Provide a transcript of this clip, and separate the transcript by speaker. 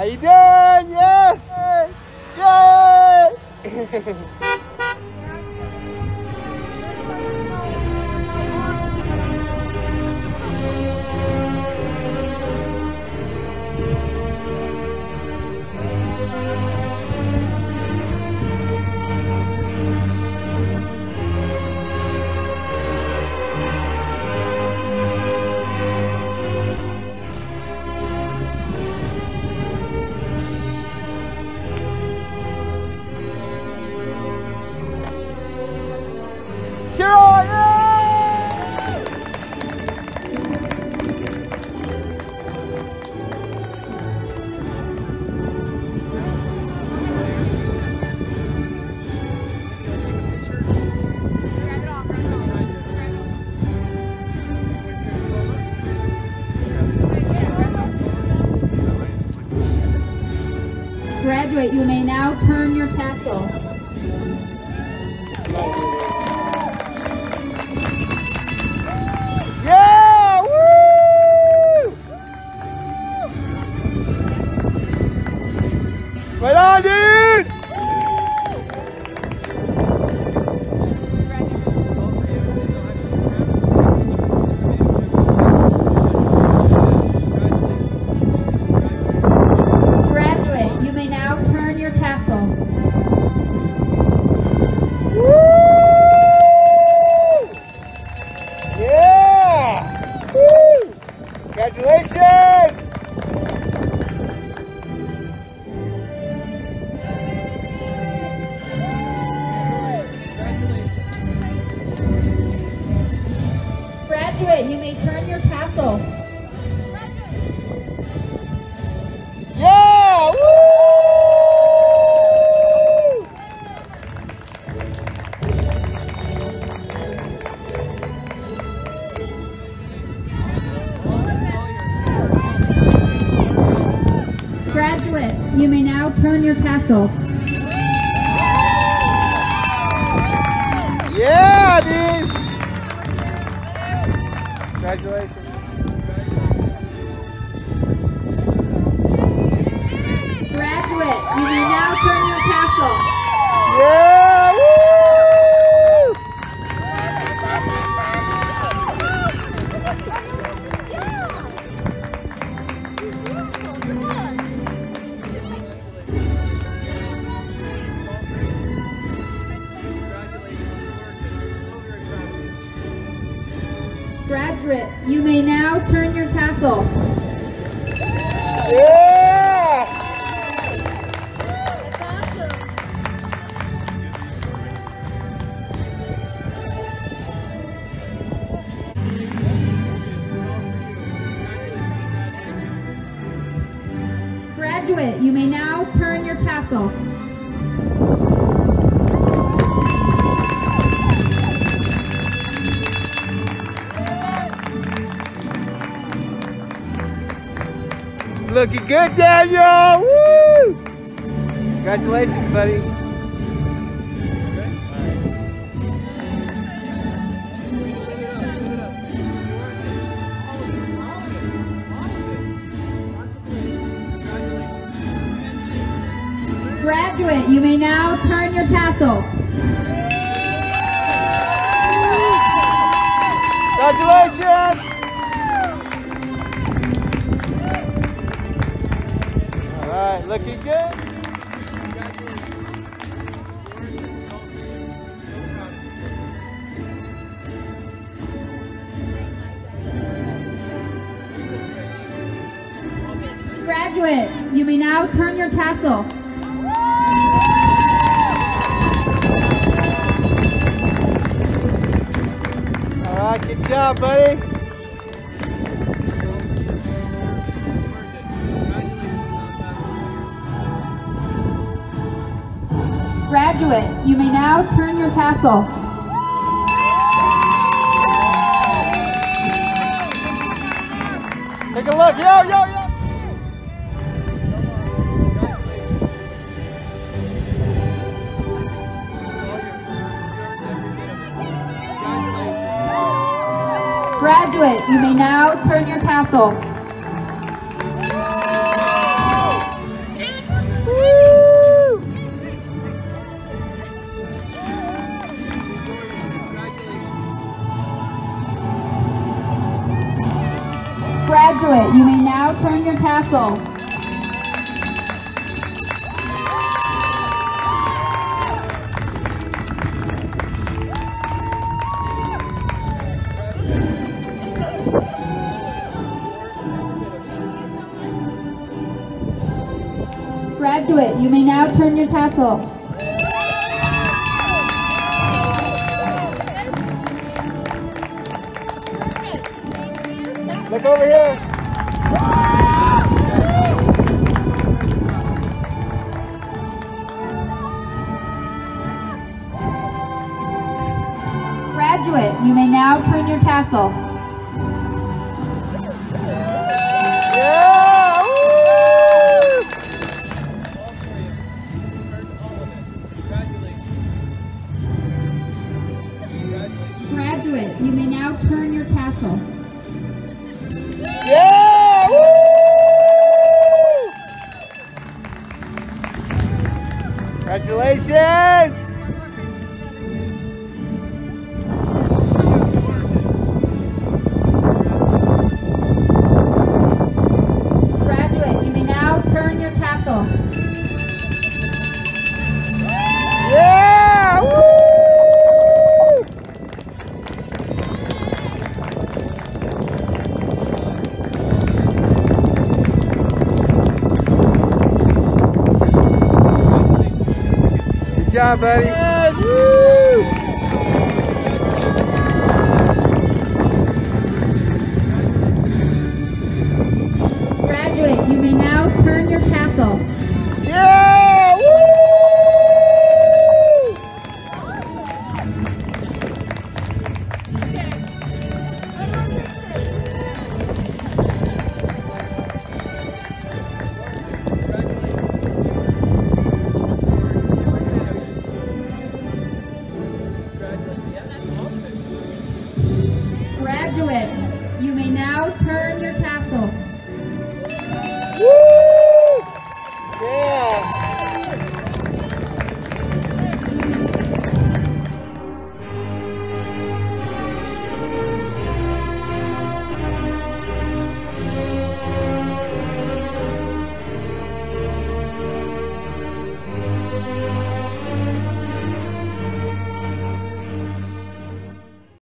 Speaker 1: you doing? Yes! Yay! Cheer on! Yay!
Speaker 2: Graduate, you may now turn your tassel.
Speaker 1: Yeah! Woo! Right on, dude!
Speaker 2: Graduate, you may now turn your tassel.
Speaker 1: Yeah! Woo! Congratulations!
Speaker 2: Graduate, you may turn your tassel.
Speaker 1: Yeah! Woo!
Speaker 2: Graduate, you may now turn your tassel.
Speaker 1: Yeah, dude! Congratulations.
Speaker 2: Graduate, you may now turn your tassel.
Speaker 1: Yeah! Woo!
Speaker 2: Graduate, you may now turn your tassel.
Speaker 1: Yeah!
Speaker 2: Graduate, you may now turn your tassel.
Speaker 1: Looking good, Daniel! Woo! Congratulations, buddy.
Speaker 2: Graduate, you may now turn your tassel.
Speaker 1: Congratulations! All right, looking good.
Speaker 2: Graduate, you may now turn your tassel.
Speaker 1: All right, good job, buddy.
Speaker 2: Graduate, you may now turn your tassel.
Speaker 1: Take a look. Yo, yo, yo.
Speaker 2: Graduate, you may now turn your tassel. Graduate, you may now turn your tassel. Graduate, you may now turn your tassel.
Speaker 1: Look over here.
Speaker 2: Graduate, you may now turn your tassel.
Speaker 1: Yeah! Woo!
Speaker 2: Graduate, you may now turn your tassel.
Speaker 1: Yeah! Woo! Congratulations!
Speaker 2: Graduate, you may now turn your tassel.
Speaker 1: Yeah! Woo! Good job, buddy. Woo!
Speaker 2: Graduate, you may now turn your tassel.
Speaker 1: Yeah! Woo!
Speaker 2: Graduate, you may now turn your tassel.